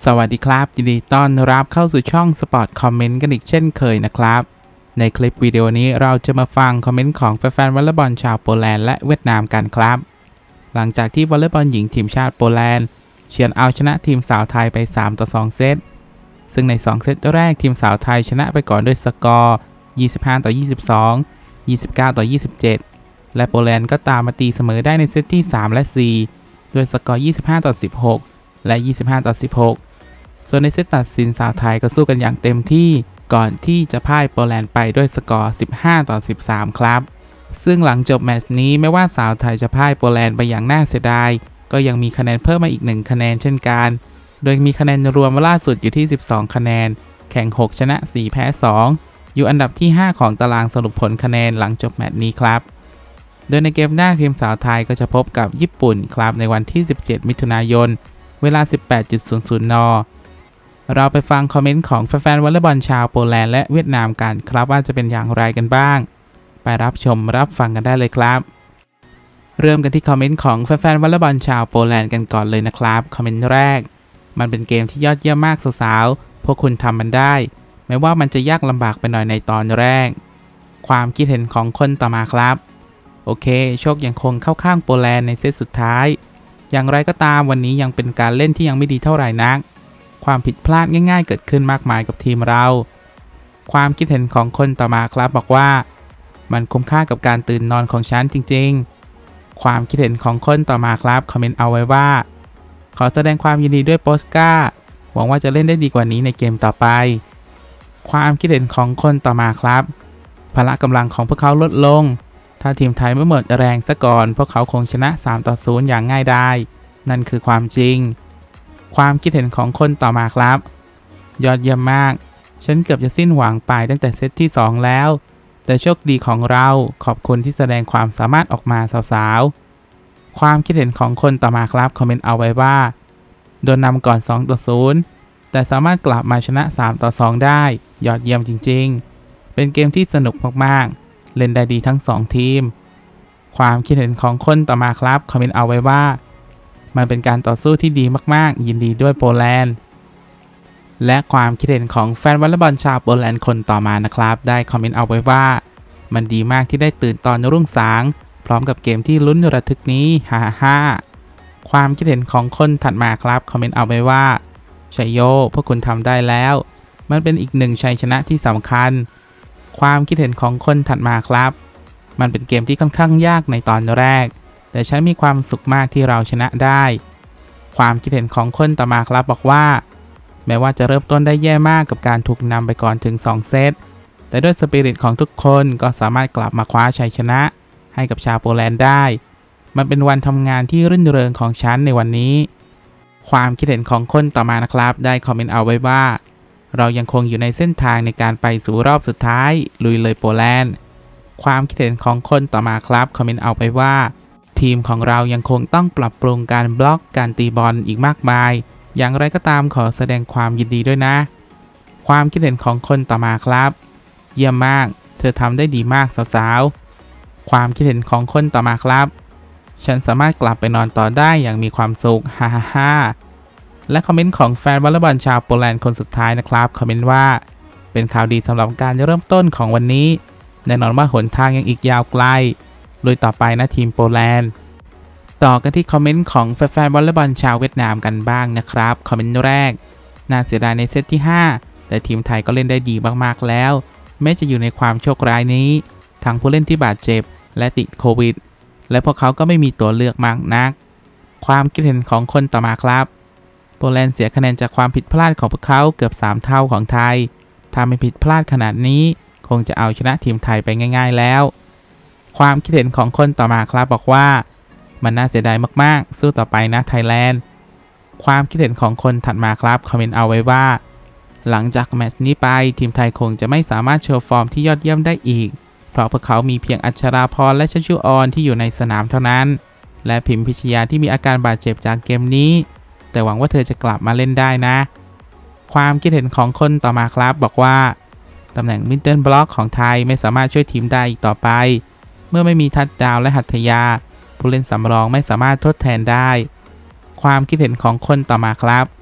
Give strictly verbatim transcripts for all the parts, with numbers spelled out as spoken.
สวัสดีครับยินดีต้อนรับเข้าสู่ช่อง Sport Comment กันอีกเช่นเคยนะครับในคลิปวิดีโอนี้เราจะมาฟังคอมเมนต์ของแฟนๆวอลเลย์บอลชาวโปแลนด์และเวียดนามกันครับหลังจากที่วอลเลย์บอลหญิงทีมชาติโปแลนด์เฉือนเอาชนะทีมสาวไทยไปสามต่อสองเซตซึ่งในสองเซตแรกทีมสาวไทยชนะไปก่อนด้วยสกอร์ยี่สิบห้าต่อยี่สิบสอง ยี่สิบเก้าต่อยี่สิบเจ็ดและโปแลนด์ก็ตามมาตีเสมอได้ในเซตที่สามและสี่ด้วยสกอร์ยี่สิบห้าต่อสิบหกและยี่สิบห้าต่อสิบหกส่วนในเซตตัดสินสาวไทยก็สู้กันอย่างเต็มที่ก่อนที่จะพ่ายโปแลนด์ไปด้วยสกอร์สิบห้าต่อสิบสามครับซึ่งหลังจบแมตช์นี้ไม่ว่าสาวไทยจะพ่ายโปแลนด์ไปอย่างน่าเสียดายก็ยังมีคะแนนเพิ่มมาอีกหนึ่งคะแนนเช่นกันโดยมีคะแนนรวมล่าสุดอยู่ที่สิบสองคะแนนแข่งหกชนะสี่แพ้สองอยู่อันดับที่ห้าของตารางสรุปผลคะแนนหลังจบแมตช์นี้ครับโดยในเกมหน้าทีมสาวไทยก็จะพบกับญี่ปุ่นครับในวันที่สิบเจ็ดมิถุนายนเวลา สิบแปดนาฬิกา นเราไปฟังคอมเมนต์ของแฟนๆวอลเลย์บอลชาวโปแลนด์และเวียดนามกันครับว่าจะเป็นอย่างไรกันบ้างไปรับชมรับฟังกันได้เลยครับเริ่มกันที่คอมเมนต์ของแฟนๆวอลเลย์บอลชาวโปแลนด์กันก่อนเลยนะครับคอมเมนต์แรกมันเป็นเกมที่ยอดเยี่ยมมากสาวๆพวกคุณทำมันได้แม้ว่ามันจะยากลำบากไปหน่อยในตอนแรกความคิดเห็นของคนต่อมาครับโอเคโชคยังคงเข้าข้างโปแลนด์ในเซตสุดท้ายอย่างไรก็ตามวันนี้ยังเป็นการเล่นที่ยังไม่ดีเท่าไหร่นักความผิดพลาดง่ายๆเกิดขึ้นมากมายกับทีมเราความคิดเห็นของคนต่อมาครับบอกว่ามันคุ้มค่ากับการตื่นนอนของฉันจริงๆความคิดเห็นของคนต่อมาครับคอมเมนต์เอาไว้ว่าขอแสดงความยินดีด้วยโปสกาหวังว่าจะเล่นได้ดีกว่านี้ในเกมต่อไปความคิดเห็นของคนต่อมาครับพละกำลังของพวกเขาลดลงถ้าทีมไทยไม่หมดแรงซะก่อนพวกเขาคงชนะสามต่อศูนย์อย่างง่ายดายนั่นคือความจริงความคิดเห็นของคนต่อมาครับยอดเยี่ยมมากฉันเกือบจะสิ้นหวังไปตั้งแต่เซตที่สองแล้วแต่โชคดีของเราขอบคุณที่แสดงความสามารถออกมาสาวๆความคิดเห็นของคนต่อมาครับคอมเมนต์เอาไว้ว่าโดนนำก่อนสองต่อศูนย์แต่สามารถกลับมาชนะสามต่อสองได้ยอดเยี่ยมจริงๆเป็นเกมที่สนุกมากๆเล่นได้ดีทั้งสองทีมความคิดเห็นของคนต่อมาครับคอมเมนต์เอาไว้ว่ามันเป็นการต่อสู้ที่ดีมากๆยินดีด้วยโปแลนด์และความคิดเห็นของแฟนวอลเลย์บอลชาวโปแลนด์คนต่อมานะครับได้คอมเมนต์เอาไว้ว่ามันดีมากที่ได้ตื่นตอนรุ่งสางพร้อมกับเกมที่ลุ้นระทึกนี้ฮ่าฮ่าความคิดเห็นของคนถัดมาครับคอมเมนต์เอาไว้ว่าชัยโยพวกคุณทำได้แล้วมันเป็นอีกหนึ่งชัยชนะที่สำคัญความคิดเห็นของคนถัดมาครับมันเป็นเกมที่ค่อนข้างยากในตอนแรกแต่ฉันมีความสุขมากที่เราชนะได้ความคิดเห็นของคนต่อมาครับบอกว่าแม้ว่าจะเริ่มต้นได้แย่มากกับการถูกนำไปก่อนถึงสองเซตแต่ด้วยสปิริตของทุกคนก็สามารถกลับมาคว้าชัยชนะให้กับชาวโปแลนด์ได้มันเป็นวันทำงานที่รื่นเริงของฉันในวันนี้ความคิดเห็นของคนต่อมานะครับได้คอมเมนต์เอาไว้ว่าเรายังคงอยู่ในเส้นทางในการไปสู่รอบสุดท้ายลุยเลยโปแลนด์ความคิดเห็นของคนต่อมาครับคอมเมนต์เอาไปว่าทีมของเรายังคงต้องปรับปรุงการบล็อกการตีบอลอีกมากมายอย่างไรก็ตามขอแสดงความยินดีด้วยนะความคิดเห็นของคนต่อมาครับเยี่ยมมากเธอทำได้ดีมากสาวๆความคิดเห็นของคนต่อมาครับฉันสามารถกลับไปนอนต่อได้อย่างมีความสุขฮ่าฮ่าฮ่าและคอมเมนต์ของแฟนวอลเลย์บอลชาวโปแลนด์คนสุดท้ายนะครับคอมเมนต์ว่าเป็นข่าวดีสำหรับการเริ่มต้นของวันนี้แน่นอนว่าหนทางยังอีกยาวไกลลุยต่อไปนะทีมโปแลนด์ต่อกันที่คอมเมนต์ของแฟนๆวอลเลย์บอลชาวเวียดนามกันบ้างนะครับคอมเมนต์แรกน่าเสียดายในเซตที่ห้าแต่ทีมไทยก็เล่นได้ดีมากๆแล้วแม้จะอยู่ในความโชคร้ายนี้ทั้งผู้เล่นที่บาดเจ็บและติดโควิดและพวกเขาก็ไม่มีตัวเลือกมากนักความคิดเห็นของคนต่อมาครับโปแลนด์เสียคะแนนจากความผิดพลาดของพวกเขาเกือบสามเท่าของไทยถ้าไม่ผิดพลาดขนาดนี้คงจะเอาชนะทีมไทยไปง่ายๆแล้วความคิดเห็นของคนต่อมาครับบอกว่ามันน่าเสียดายมากๆสู้ต่อไปนะไทยแลนด์ความคิดเห็นของคนถัดมาครับคอมเมนต์เอาไว้ว่าหลังจากแมตช์นี้ไปทีมไทยคงจะไม่สามารถโชว์ฟอร์มที่ยอดเยี่ยมได้อีกเพราะพวกเขามีเพียงอัชราพรและชัชชุออนที่อยู่ในสนามเท่านั้นและพิมพิชยาที่มีอาการบาดเจ็บจากเกมนี้แต่หวังว่าเธอจะกลับมาเล่นได้นะความคิดเห็นของคนต่อมาครับบอกว่าตำแหน่งมิดเดิลบล็อกของไทยไม่สามารถช่วยทีมได้อีกต่อไปเมื่อไม่มีทัชดาวและหัตถยาผู้เล่นสำรองไม่สามารถทดแทนได้ความคิดเห็นของคนต่อมาครับ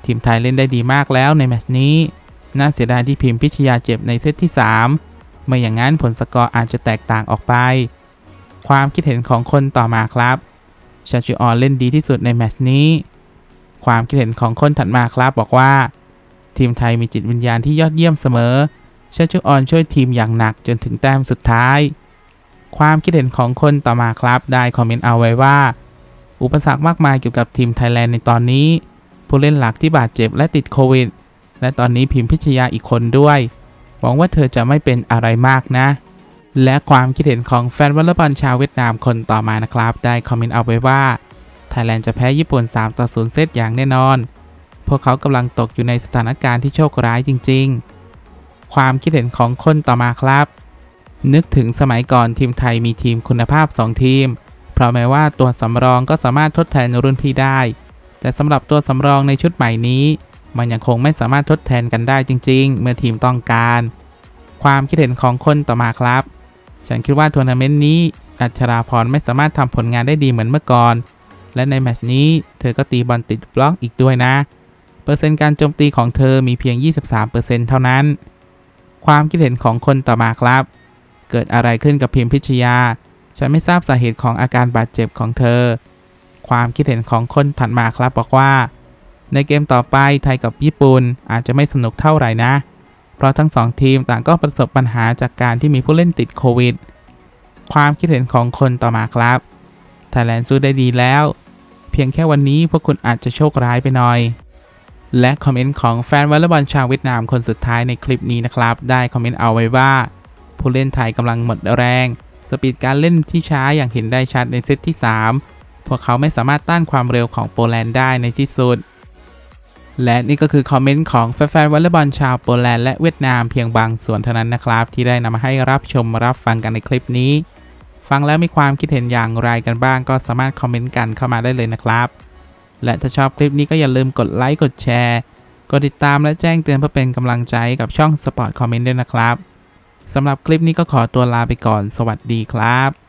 ทีมไทยเล่นได้ดีมากแล้วในแมตช์นี้น่าเสียดายที่พิมพิชยาเจ็บในเซตที่สามไม่อย่างนั้นผลสกอร์อาจจะแตกต่างออกไปความคิดเห็นของคนต่อมาครับชาจูออนเล่นดีที่สุดในแมตช์นี้ความคิดเห็นของคนถัดมาครับบอกว่าทีมไทยมีจิตวิญญาณที่ยอดเยี่ยมเสมอชาจูออนช่วยทีมอย่างหนักจนถึงแต้มสุดท้ายความคิดเห็นของคนต่อมาครับได้คอมเมนต์เอาไว้ว่าอุปสรรคมากมายเกี่ยวกับทีมไทยแลนด์ในตอนนี้ผู้เล่นหลักที่บาดเจ็บและติดโควิดและตอนนี้พิมพิชยาอีกคนด้วยหวังว่าเธอจะไม่เป็นอะไรมากนะและความคิดเห็นของแฟนวอลเลย์บอลชาวเวียดนามคนต่อมานะครับได้คอมเมนต์เอาไว้ว่าไทยแลนด์จะแพ้ญี่ปุ่นสามต่อศูนย์เซตอย่างแน่นอนพวกเขากำลังตกอยู่ในสถานการณ์ที่โชคร้ายจริงๆความคิดเห็นของคนต่อมาครับนึกถึงสมัยก่อนทีมไทยมีทีมคุณภาพสองทีมเพราะแม้ว่าตัวสำรองก็สามารถทดแทนรุ่นพี่ได้แต่สำหรับตัวสำรองในชุดใหม่นี้มันยังคงไม่สามารถทดแทนกันได้จริงๆเมื่อทีมต้องการความคิดเห็นของคนต่อมาครับฉันคิดว่าทัวร์นาเมนต์นี้อัชราพรไม่สามารถทำผลงานได้ดีเหมือนเมื่อก่อนและในแมตช์นี้เธอก็ตีบอลติดบล็อกอีกด้วยนะเปอร์เซ็นต์การโจมตีของเธอมีเพียง ยี่สิบสามเปอร์เซ็นต์ เท่านั้นความคิดเห็นของคนต่อมาครับเกิดอะไรขึ้นกับพิมพิชยาฉันไม่ทราบสาเหตุของอาการบาดเจ็บของเธอความคิดเห็นของคนถัดมาครับบอกว่าในเกมต่อไปไทยกับญี่ปุ่นอาจจะไม่สนุกเท่าไหร่นะเพราะทั้งสองทีมต่างก็ประสบปัญหาจากการที่มีผู้เล่นติดโควิดความคิดเห็นของคนต่อมาครับไทยแลนด์สู้ได้ดีแล้วเพียงแค่วันนี้พวกคุณอาจจะโชคร้ายไปหน่อยและคอมเมนต์ของแฟนวอลเลย์บอลชาวเวียดนามคนสุดท้ายในคลิปนี้นะครับได้คอมเมนต์เอาไว้ว่าผู้เล่นไทยกำลังหมดแรงสปีดการเล่นที่ช้าอย่างเห็นได้ชัดในเซตที่สามพวกเขาไม่สามารถต้านความเร็วของโปแลนด์ได้ในที่สุดและนี่ก็คือคอมเมนต์ของแฟนๆวอลเลย์บอลชาวโปแลนด์และเวียดนามเพียงบางส่วนเท่านั้นนะครับที่ได้นำมาให้รับชมรับฟังกันในคลิปนี้ฟังแล้วมีความคิดเห็นอย่างไรกันบ้างก็สามารถคอมเมนต์กันเข้ามาได้เลยนะครับและถ้าชอบคลิปนี้ก็อย่าลืมกดไลค์กดแชร์กดติดตามและแจ้งเตือนเพื่อเป็นกำลังใจกับช่อง Sport Comment ด้วยนะครับสำหรับคลิปนี้ก็ขอตัวลาไปก่อนสวัสดีครับ